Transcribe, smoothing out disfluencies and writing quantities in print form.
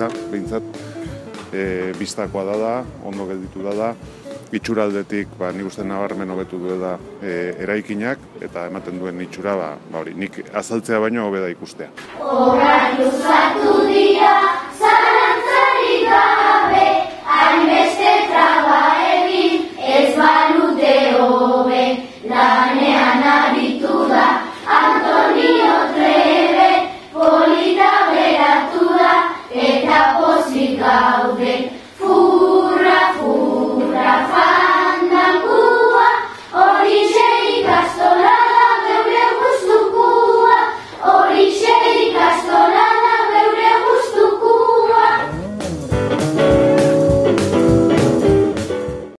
gisa, behintzat, biztakoa da, ondo gelditu da, itxuraldetik, nik uste nabarmen hobetu du da eraikinak, eta ematen duen itxura, nik azaltzea baino hobe da ikustea. Orain luzatu dira, zalantzarik gabe,